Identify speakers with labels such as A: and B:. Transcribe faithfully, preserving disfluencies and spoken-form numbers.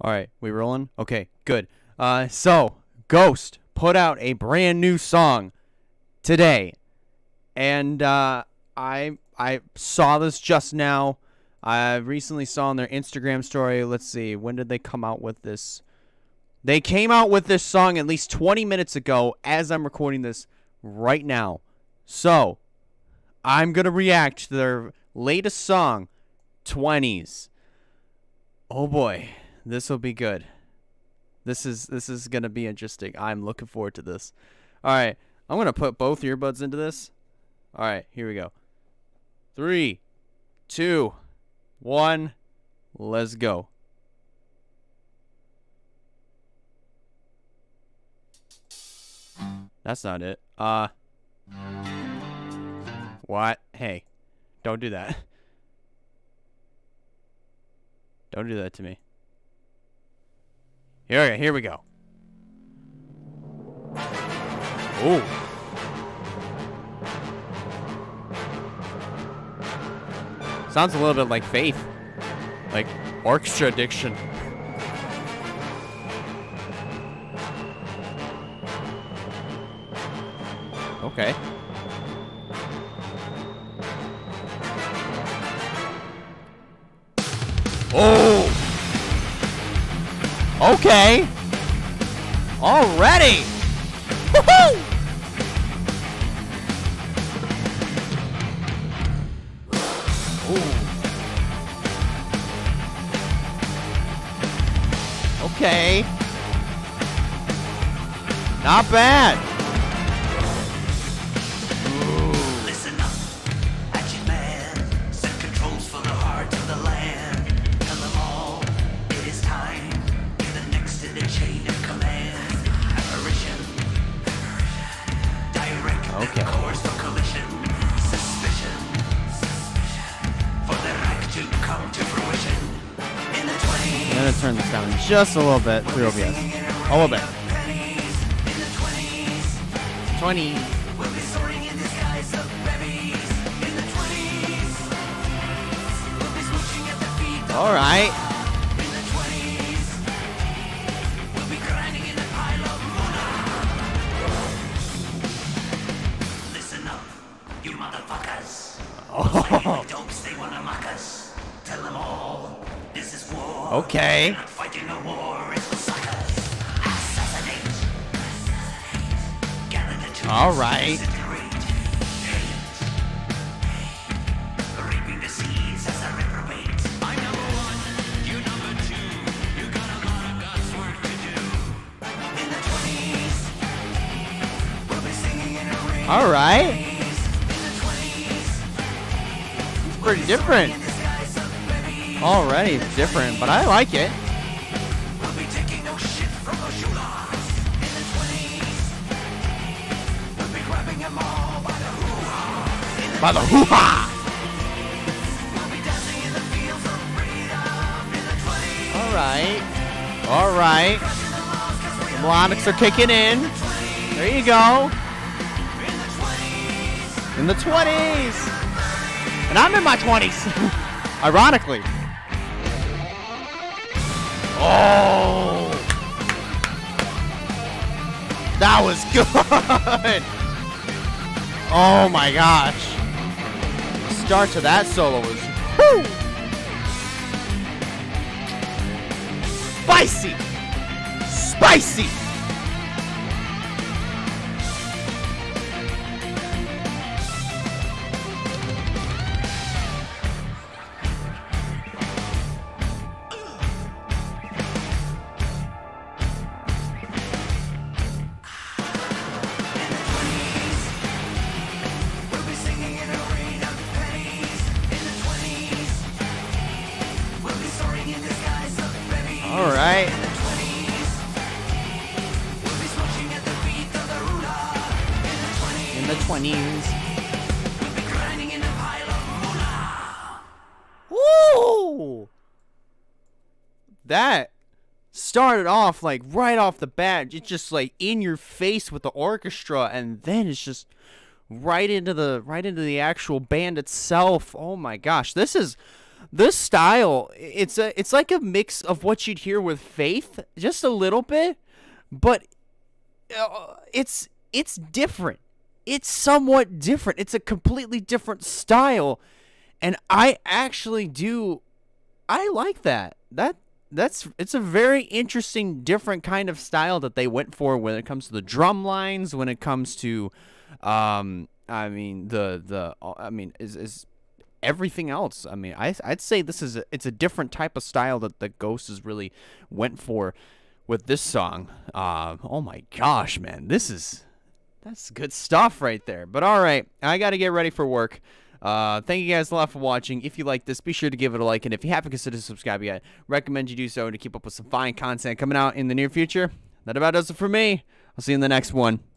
A: All right, we rolling? Okay, good. Uh, so Ghost put out a brand new song today, and uh, I I saw this just now. I recently saw on their Instagram story. Let's see, when did they come out with this? They came out with this song at least twenty minutes ago as I'm recording this right now. So, I'm going to react to their latest song, twenties. Oh boy, this will be good. This is this is going to be interesting. I'm looking forward to this. All right, I'm going to put both earbuds into this. All right, here we go. Three, two, one, let's go. That's not it. Uh. What? Hey. Don't do that. Don't do that to me. Here, here we go. Ooh. Sounds a little bit like Faith. Like orchestra addiction. Okay. Oh! Okay! Already! Woohoo! Ooh. Okay. Not bad. Okay. Course for collision, suspicion, suspicion, for the right to come to fruition. In the twenties, I'm gonna turn this down just a little bit through O B S. A little bit. twenty. We'll be soaring in the skies of babies. In the twenties, we'll be swooshing at the feet of all right. In the twenties, we'll be grinding in the pile of you motherfuckers. Oh. Dopes, they wanna mock us. Tell them all, this is war. Okay. We're not fighting a war, it's for suckers. Assassinate. Assassinate. Gather the tools. All right. Reaping the seeds as a reprobate. I'm number one, you number two. You got a lot of God's work to do. In the twenties, we'll be singing in a ring. All right. Pretty different. Already different, but I like it. We'll be taking no shit from those shoelocks. In the twenties, we'll be grabbing them all by the hoo-ha. By the hoo-ha! We'll be dancing in the fields of freedom. In the twenties. Alright. Alright. The melodics are kicking in. There you go. In the twenties. And I'm in my twenties. Ironically. Oh. That was good. Oh my gosh. The start to that solo was whoo. Spicy. Spicy. All right. In the twenties. Woo! That started off like right off the bat. It's just like in your face with the orchestra, and then it's just right into the right into the actual band itself. Oh my gosh, this is this style, it's a it's like a mix of what you'd hear with Faith, just a little bit, but uh, it's it's different. It's somewhat different. It's a completely different style, and I actually do I like that. That that's it's a very interesting, different kind of style that they went for when it comes to the drum lines, when it comes to, um, I mean the the I mean is is everything else. I mean, I I'd say this is a, it's a different type of style that the Ghost has really went for with this song. Uh, oh my gosh, man, this is that's good stuff right there. But all right, I got to get ready for work. Uh, thank you guys a lot for watching. If you like this, be sure to give it a like. And if you haven't considered subscribing yet, recommend you do so to keep up with some fine content coming out in the near future. That about does it for me. I'll see you in the next one.